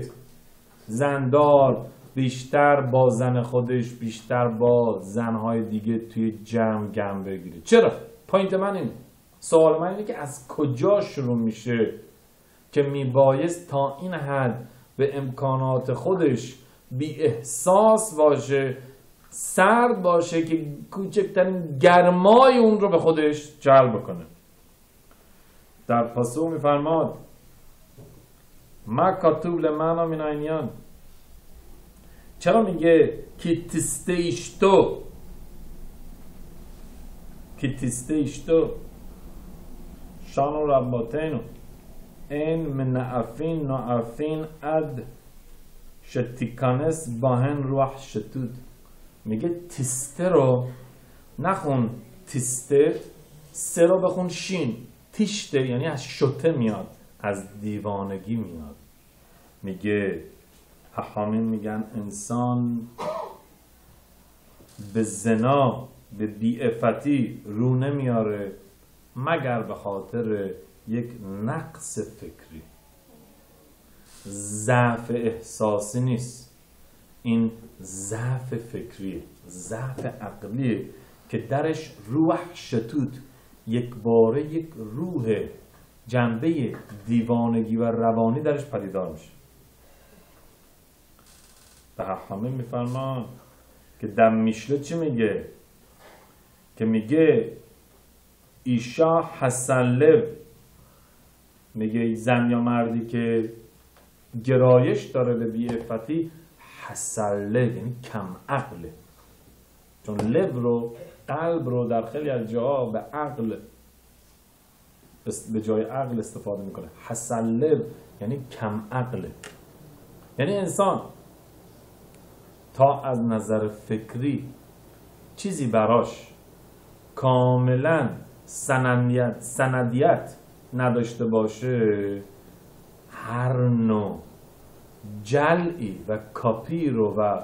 زندار بیشتر با زن خودش بیشتر با زنهای دیگه توی جمع گم بگیره؟ چرا؟ پوینت من اینه، سوال من اینه که از کجا شروع میشه که میبایست تا این حد به امکانات خودش بی احساس باشه، سرد باشه که کوچکترین گرمای اون رو به خودش جلب کنه. در پاسخ میفرماد ما کاتوب لمنا من اینیان. چرا میگه کی تستیشتو کی تستیشتو شانو رباتینو این من نعفین نعفین اد شتیکانس باهن روح شتود. میگه تسته رو نخون تسته، سه رو بخون شین. تیشته یعنی از شته میاد، از دیوانگی میاد. میگه حاکمین میگن انسان به زنا به بی‌عفتی رو نمیاره مگر به خاطر یک نقص فکری. ضعف احساسی نیست، این ضعف فکری، ضعف عقلیه که درش روح شتود، یک باره یک روح جنبه دیوانگی و روانی درش پدیدار میشه. به حاکمین میفرمان که در میشله چی میگه؟ که میگه ایشا حسن لب، میگه زن یا مردی که گرایش داره به بی‌عفتی حسن لب یعنی کم عقله، چون لب رو قلب رو در خیلی از جاها به عقل به جای عقل استفاده میکنه. حسن لب یعنی کم عقله، یعنی انسان تا از نظر فکری چیزی براش کاملا سندیت, سندیت نداشته باشه، هر نوع جلعی و کاپی رو و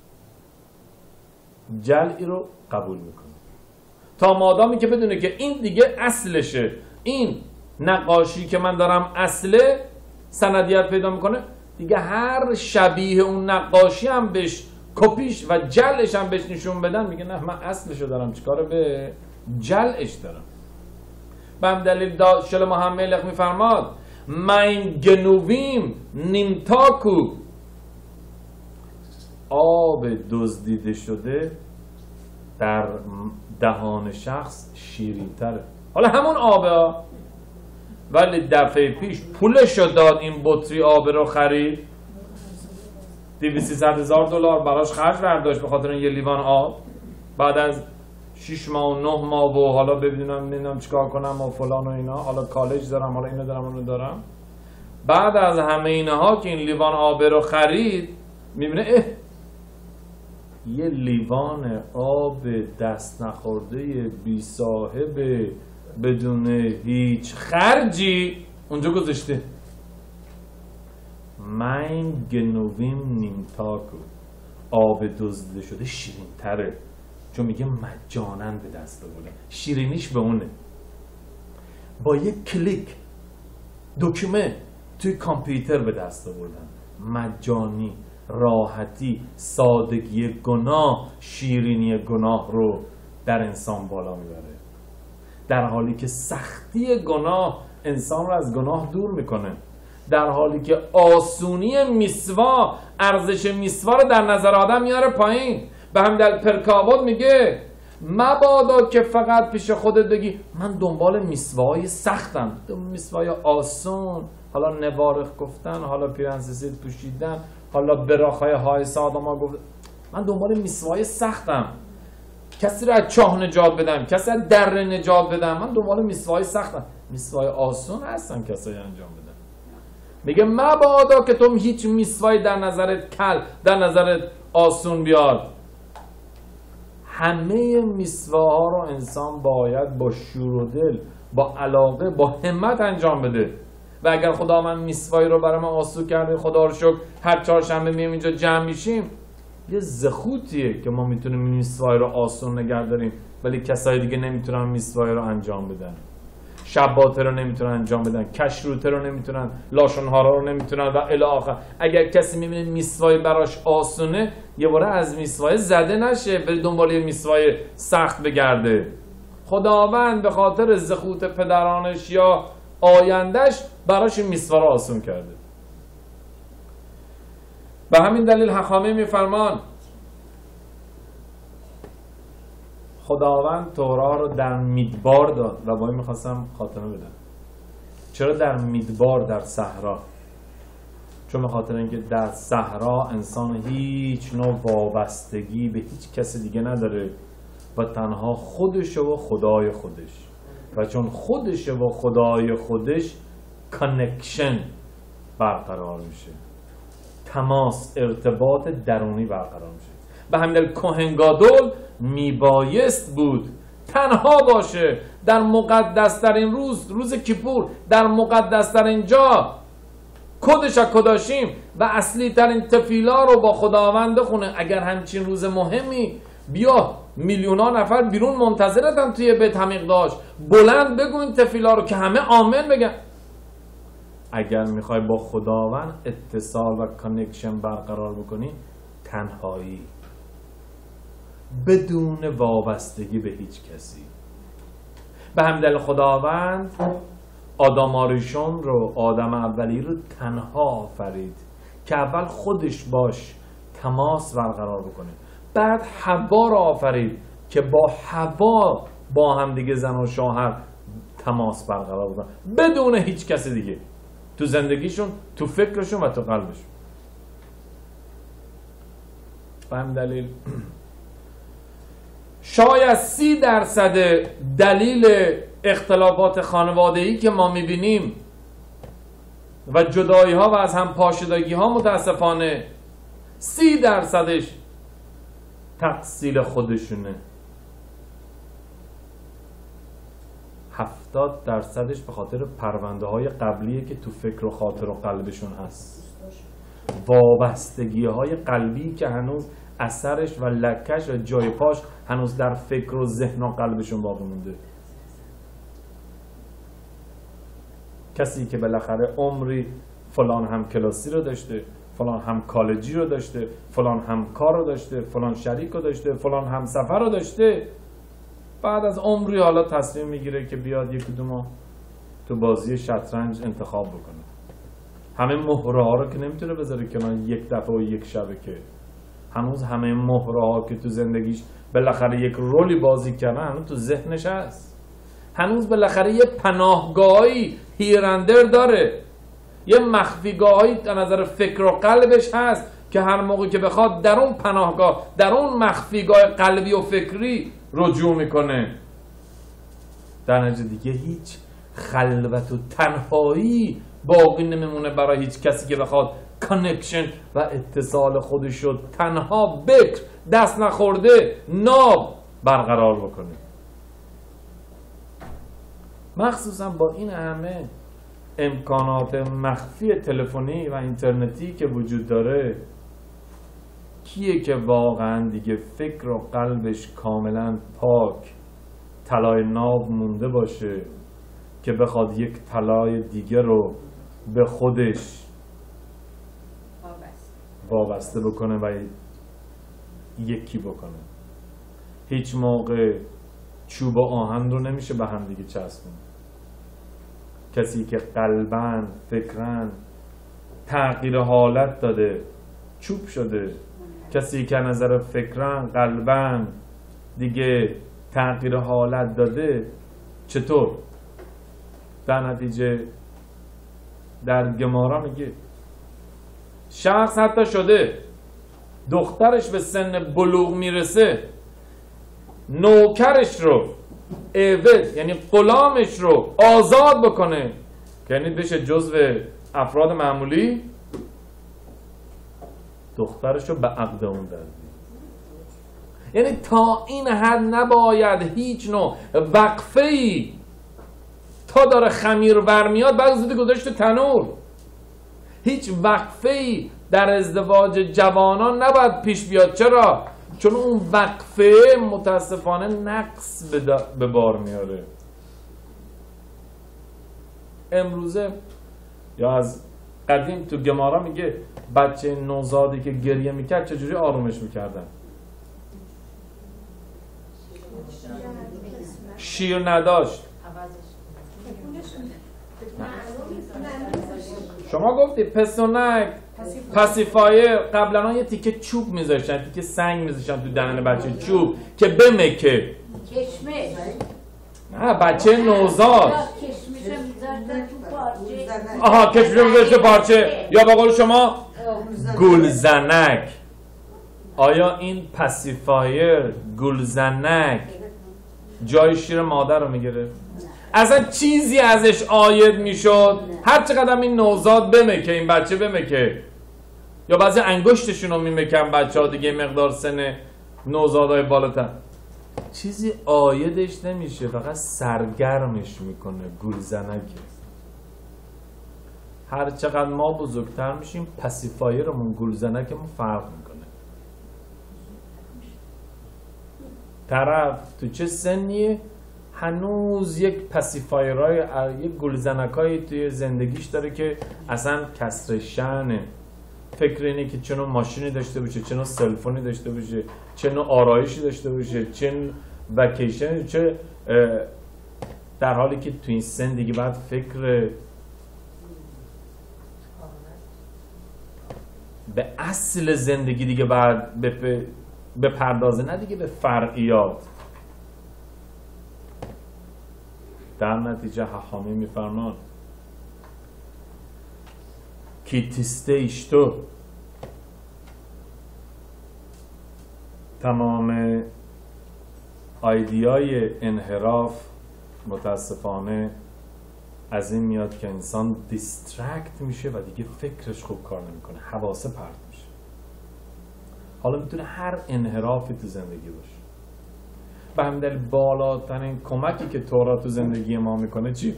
جلعی رو قبول میکنه، تا مادامی که بدونه که این دیگه اصلشه، این نقاشی که من دارم اصله، سندیت پیدا میکنه دیگه. هر شبیه اون نقاشی هم بهش کپیش و جلش هم بهش نشون بدن، میگه نه من اصلشو دارم، چیکار به جلش دارم. به هم دلیل شل محمد میفرماد من گنویم نیمتاکو، آب دزدیده شده در دهان شخص شیرین تره. حالا همون آبه ها، ولی دفعه پیش پولشو داد این بطری آب رو خرید، دویست سیصد هزار دلار براش خرج برداشت به خاطر یه لیوان آب. بعد از شش ماه و نه ماه و حالا ببینم نمیدونم چیکار کنم و فلان و اینا، حالا کالج دارم، حالا اینو دارم اونو دارم، بعد از همه اینها که این لیوان آب رو خرید میبینه اه یه لیوان آب دست نخورده بی صاحب بدون هیچ خرجی اونجا گذاشته. من گنویم نیمتاکو، آب دزدیده شده شیرین تره، چون میگه مجانن به دست آوردن. شیرینیش به اونه، با یک کلیک دکمه توی کامپیوتر به دست آوردن. مجانی، راحتی، سادگی گناه شیرینی گناه رو در انسان بالا میبره، در حالی که سختی گناه انسان رو از گناه دور میکنه، در حالی که آسونی میسوا ارزش میسوا رو در نظر آدم میاره پایین. به هم در پرکاوت میگه مبادا که فقط پیش خودت بگی من دنبال میسوای سختم، میسوای آسون، حالا نوارخ گفتن، حالا پیرهن سفید پوشیدن، حالا براخای های سادا ما گفت من دنبال میسوای سختم، کسی رو از چاه نجات بدم، کسی از دره نجات بدم، من دنبال میسوای سختم. میسوای آسون هستن کسایی انجام بدن. میگه مبادا که تو هیچ میسوای در نظرت کل، در نظرت آسون بیاد. همه میسواها رو انسان باید با شور و دل، با علاقه، با همت انجام بده. و اگر خدا من میسوایی رو برای من آسون کرده، خدا رو شکر هر چهارشنبه میایم اینجا جمع میشیم، یه زخوتیه که ما میتونیم میسوایی رو آسون نگه داریم، ولی کسای دیگه نمیتونن میسوایی رو انجام بدن. شباته رو نمیتونن انجام بدن، کشروته رو نمیتونن، لاشونهارا رو نمیتونن و الی آخر. اگر کسی میبینه میسوایی براش آسونه، یه باره از میسوایی زده نشه بره دنبال یه میسوایی سخت بگرده. خداوند به خاطر زخوت پدرانش یا آیندهش براش میسوا رو آسون کرده. به همین دلیل حکامی میفرمان خداوند تورا رو در میدبار داد و با این میخواستم خاتمه بدم. چرا در میدبار، در صحرا؟ چون به خاطر اینکه در صحرا انسان هیچ نوع وابستگی به هیچ کس دیگه نداره و تنها خودشه و خدای خودش، و چون خودشه و خدای خودش کانکشن برقرار میشه، تماس، ارتباط درونی برقرار میشه. به همین دلیل کهنگادول میبایست بود تنها باشه در مقدسترین روز، روز کیپور، در مقدسترین جا، کدش کداشیم و اصلی ترین تفیلا رو با خداوند خونه. اگر همچین روز مهمی بیا میلیونا نفر بیرون منتظرتن توی بیت حمیق داشت، بلند بگو این تفیلا رو که همه آمین بگن. اگر میخوای با خداوند اتصال و کانکشن برقرار بکنی، تنهایی، بدون وابستگی به هیچ کسی. به همین دلیل خداوند آدم آریشون رو، آدم اولی رو تنها آفرید که اول خودش باش تماس برقرار بکنه، بعد حوا رو آفرید که با حوا با هم دیگه زن و شوهر تماس برقرار بکنه بدون هیچ کسی دیگه، تو زندگیشون، تو فکرشون و تو قلبشون. به همین دلیل شاید سی درصد دلیل اختلافات خانوادگی که ما میبینیم و جدایی ها و از هم پاشیدگی ها متاسفانه سی درصدش تقصیر خودشونه، هفتاد درصدش به خاطر پرونده های قبلیه که تو فکر و خاطر و قلبشون هست، وابستگی های قلبی که هنوز اثرش و لکش و جای پاش هنوز در فکر و ذهن و قلبشون باقی مونده. کسی که بالاخره عمری فلان هم کلاسی رو داشته، فلان هم کالجی رو داشته، فلان هم کار رو داشته، فلان شریک رو داشته، فلان هم سفر رو داشته، بعد از عمری حالا تصمیم میگیره که بیاد یک کدوم تو بازی شطرنج انتخاب بکنه. همه مهره ها رو که نمیتونه بذاره کنار یک دفعه و یک شبه، که هنوز همه مهره ها که تو زندگیش بالاخره یک رولی بازی کنه هنوز تو ذهنش هست، هنوز بالاخره یه پناهگاهی هیرندر داره، یه مخفیگاهی در نظر فکر و قلبش هست که هر موقع که بخواد در اون پناهگاه، در اون مخفیگاه قلبی و فکری رجوع میکنه. در نتیجه دیگه هیچ خلوت و تنهایی باقی نمیمونه برای هیچ کسی که بخواد کانکشن و اتصال خودش رو تنها بکر، دست نخورده، ناب برقرار بکنه. مخصوصا با این همه امکانات مخفی تلفنی و اینترنتی که وجود داره، کیه که واقعا دیگه فکر و قلبش کاملا پاک، طلای ناب مونده باشه که بخواد یک طلای دیگه رو به خودش وابسته بکنه و یکی بکنه. هیچ موقع چوب و آهن رو نمیشه به هم دیگه چسبون. کسی که قلباً، فکراً تغییر حالت داده، چوب شده. کسی که نظر فکراً، قلباً دیگه تغییر حالت داده، چطور؟ در نتیجه در گمارا میگه شخص حتی شده دخترش به سن بلوغ میرسه نوکرش رو عبد یعنی غلامش رو آزاد بکنه که یعنی بشه جزو افراد معمولی، دخترش رو به عقد اون در یعنی تا این حد نباید هیچ نوع وقفه‌ای تا داره خمیر برمیاد بعد زودی گذاشت تو تنور. هیچ وقفه‌ای در ازدواج جوانان نباید پیش بیاد. چرا؟ چون اون وقفه متاسفانه نقص به بار میاره. امروزه یا از قدیم تو گمارا میگه بچه نوزادی که گریه میکرد چجوری آرومش میکردن؟ شیر نداشت. شما گفتی پسونک پاسیفایر، قبلا یه تیکه چوب میذاشتن، تیکه سنگ میذاشتن تو دهن بچه، چوب که بمکه. کشمش. نه بچه نوزاد. کشمش میذاشتن تو پارچه. آها کشمش میذاشتن تو پارچه، یا به قول شما گلزنک. آیا این پاسیفایر گلزنک جای شیر مادر رو میگیره؟ اصلا چیزی ازش عاید میشد؟ هر چقدر این نوزاد بمکه، این بچه بمکه، یا بعضی انگشتشون رو میمکن بچه ها دیگه مقدار سن نوزادهای بالاتر، چیزی عایدش نمیشه، فقط سرگرمش میکنه. گلزنکه. هر چقدر ما بزرگتر میشیم پاسیفایرمون گلزنکمون فرق میکنه. طرف تو چه سنیه هنوز یک پاسیفایرهای یک گلزنکایی توی زندگیش داره که اصلا کسر شأنه. فکر اینه که چه نوع ماشینی داشته باشه، چه نوع سلفونی داشته باشه، چه نوع آرایشی داشته باشه، چه نوع وکیشن، چه در حالی که تو این سن دیگه باید فکر به اصل زندگی دیگه باید بپردازه، نه دیگه به فرعیات. در نتیجه حامی میفرمان کیتیسته ایشتو، تمام ایدیای انحراف متاسفانه از این میاد که انسان دیسترکت میشه و دیگه فکرش خوب کار نمیکنه، حواسه پرت میشه. حالا میتونه هر انحرافی تو زندگی باشه. به همین دلیل بالاترین کمکی که تورات تو زندگی ما میکنه چی؟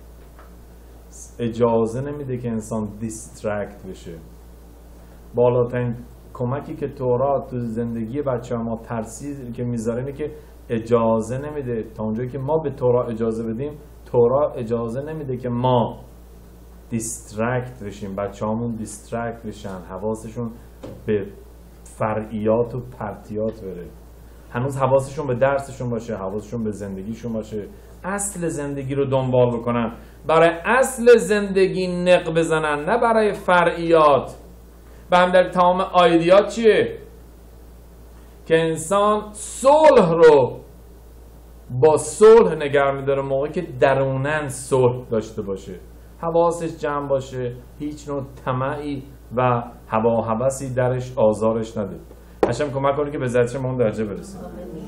اجازه نمیده که انسان دیسترکت بشه. بالاترین کمکی که تورات تو زندگی بچه ما ترسید که میذاره اینه که اجازه نمیده، تا اونجایی که ما به تورات اجازه بدیم تورات اجازه نمیده که ما دیسترکت بشیم، بچه همون دیسترکت بشن، حواسشون به فرعیات و پرتیات بره، هنوز حواسشون به درسشون باشه، حواسشون به زندگیشون باشه، اصل زندگی رو دنبال بکنن، برای اصل زندگی نق بزنن، نه برای فرعیات. به هم در تمام آیدیات چیه؟ که انسان صلح رو با صلح نگه می‌داره موقعی که درونن صلح داشته باشه، حواسش جمع باشه، هیچ نوع طمعی و هوا و هوسی درش آزارش نده. هشم کمک کنه که به ذاتش ما اون درجه برسیم.